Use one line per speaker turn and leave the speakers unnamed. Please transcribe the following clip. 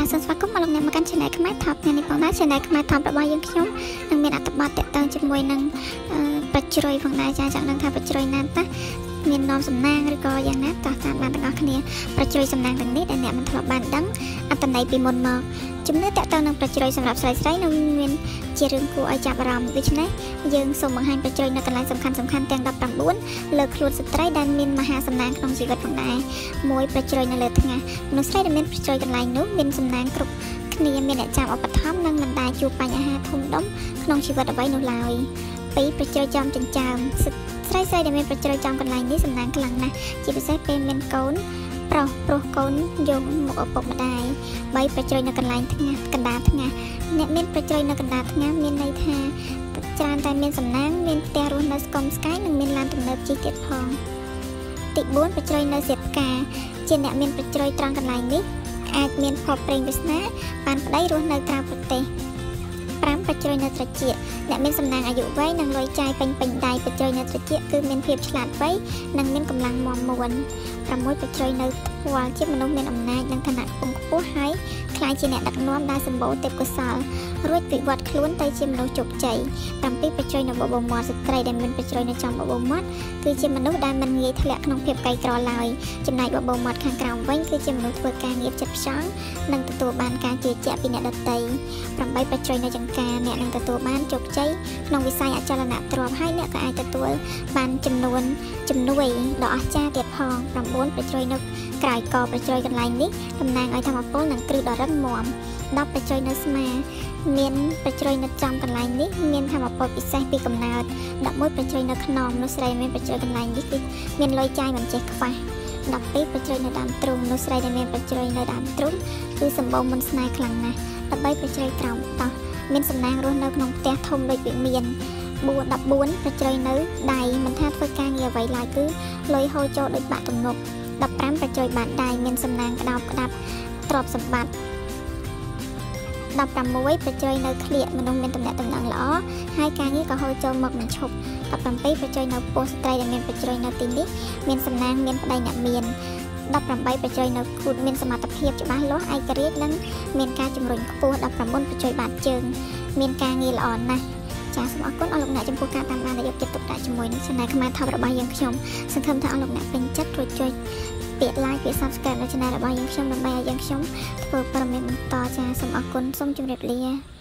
សូមស្វាគមន៍មកលោកអ្នកមកកាន់ Channel ខ្មែរ Top ថ្ងៃនេះផងដែរ Channel ខ្មែរ Top របស់យើងខ្ញុំនឹងមានអត្ថបទតាក់ទងជាមួយនឹងបច្ចុប្បន្នផងដែរចាចង់ដឹងថាបច្ចុប្បន្នណាតើមាននាំសំណាងឬក៏យ៉ាងណាតោះតាមបានទាំងអស់គ្នាបច្ចុប្បន្នសំណាងទាំងនេះដែលអ្នកមិនធ្លាប់បានដឹងអត្តន័យពីមុនមកជំនឿតាក់ទងនឹងបច្ចុប្បន្នសម្រាប់ស្រីៗនឹងមានជារឿងគួរឲ្យចាប់អារម្មណ៍ដូច្នេះយើងសូមបង្ហាញបច្ចុប្បន្ននៅកន្លែងសំខាន់ៗទាំង19លើខ្លួនស្ត្រីដែលមានមហាសំណាងក្នុងជីវិតផងដែរមួយបច្ចុប្បន្ននៅលើថ្ងៃមនុស្សស្រីដែលមានបច្ចុប្បន្នកន្លែងនោះមានសំណាងគ្រប់គ្នាមានអ្នកចាំឧបត្ថម្ភនិងមិនដែលជួបបញ្ហាធំដុំក្នុងជីវិតអ្វីនោះឡើយពីបច្ចុប្បន្នចំចិញ្ចើមស្រីដែលមានបច្ចុប្បន្នកន្លែងនេះសំណាងខ្លាំងណាស់ជាពិសេសពេលមានកូនប្រុសកូនយកមកឪពុកម្ដាយបីបច្ចុប្បន្ននៅកន្លែងថ្ងៃកណ្ដាលថ្ងៃអ្នកមានបច្ចុប្បន្ននៅកណ្ដាលថ្ងៃមានន័យថាច្រើនតែមានសំណាងមានផ្ទះរស់នៅស្គមស្កាយនិងមានឡានទំនើបជិះទៀតផងទី4បច្ចុប្បន្ននៅសៀតផ្កាជាអ្នកមានបច្ចុប្បន្នត្រង់កន្លែងនេះអាចមានផលប្រេងវាសនាបានប្តីរស់នៅក្រៅប្រទេស5បច្ចុប្បន្ននៅត្រចៀកអ្នកមានសំណាងអាយុវែងនិងលុយចាយពេញដៃបច្ចុប្បន្ននៅត្រចៀកគឺមានភាពឆ្លាតវៃនិងមានកម្លាំងមាំមួន6បច្ចុប្បន្ននៅផ្ទាល់ជាមនុស្សមានអំណាចនិងឋានៈខ្ពង់ខ្ពស់ហើយខ្លាយជាអ្នកដឹកនាំដែលសម្បូរទេពកោសល្យរួចវិវត្តខ្លួនទៅជាមនុស្សជោគជ័យ7បច្ចុប្បន្ននៅបបោមាត់ស្ត្រីដែលមានបច្ចុប្បន្ននៅចំបបោមាត់គឺជាមនុស្សដែលមិនងាយធ្លាក់ក្នុងភាពក្រីក្រឡើយចំណែកបបោមាត់ខាងក្រោមវិញគឺជាមនុស្សធ្វើការងារចិត្តផ្ចង់និងទទួលបានការជឿជាក់ពីអ្នកដទៃ8បច្ចុប្បន្ននៅចង្ការអ្នកនឹងទទួលបានជោគជ័យក្នុងវិស័យអចលនទ្រព្យហើយអ្នកក៏អាចទទួលបានជំនួយដ៏អស្ចារ្យទៀតផង9បច្ចុប្បន្ននៅក្រោយកបច្ចុប្បន្នកន្លែងនេះតំណាងឲ្យធម្មពលនិងគ្រឹះដ៏រឹងមាំ10បច្ចុប្បន្ននៅស្មាមានបច្ចុប្បន្ននៅចំកន្លែងនេះមានធម្មពលពិសេសពីកំណើត11បច្ចុប្បន្ននៅខ្នងមនុស្សស្រីមានបច្ចុប្បន្នកន្លែងនេះគឺមានលុយចាយមិនចេះខ្វះ12បច្ចុប្បន្ននៅដើមទ្រូងមនុស្សស្រីដែលមានបច្ចុប្បន្ននៅដើមទ្រូងគឺសម្បូរមុនស្នេហ៍ខ្លាំងណាស់13បច្ចុប្បន្នក្រោមតោះមានសំណាងរស់នៅក្នុងផ្ទះធំដូចវិមាន14បច្ចុប្បន្ននៅដៃមិនថាធ្វើការងារអ្វីឡើយគឺលុយហូរចូលដូចបាក់ទំនប់15បច្ចុប្បន្នបានដៃមានសំណាងក្តោបក្តាប់ទ្រព្យសម្បត្តិ16បច្ចុប្បន្ននៅក្លៀកមនុស្សមានតំណែងល្អហើយការងារក៏ហូរចូលមកមិនឈប់17បច្ចុប្បន្ននៅពោះស្ត្រីដែលមានបច្ចុប្បន្ននៅទីនេះមានសំណាងមានប្តីអ្នកមាន18បច្ចុប្បន្ននៅគូតមានសមត្ថភាពច្បាស់លាស់ឯករាជ្យនិងមានការជំរុញខ្ពស់19បច្ចុប្បន្នបាតជើងមានការងារល្អណាស់ចាសសូមអរគុណអស់លោកអ្នកចំពោះការតាមដានដែលយកចិត្តទុកដាក់ជាមួយនឹង Channel ខ្មែរ Top របស់យើងខ្ញុំសង្ឃឹមថាអស់លោកអ្នកពេញចិត្តរួចចុចពាក្យ like ពាក្យ subscribe នៅ Channel របស់យើងខ្ញុំដើម្បីឲ្យយើងខ្ញុំធ្វើព័ត៌មានបន្តចាសសូមអរគុណសូមជម្រាបលា